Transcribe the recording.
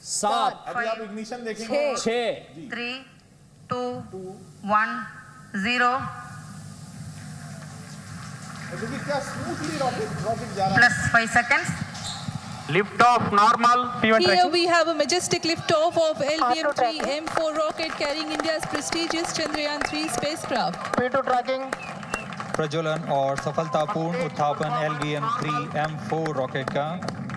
7 अभी आप इग्निशन देखेंगे 6 3 2 1 0 देखिए क्या स्मूथली रॉकेट जा रहा है। plus 5 seconds. Lift off normal. Here we have a majestic liftoff of LVM-3 M4 rocket carrying India's prestigious Chandrayaan-3 spacecraft. P2 tracking. प्रज्वलन और सफलतापूर्ण उत्थापन LVM-3 M4 रॉकेट का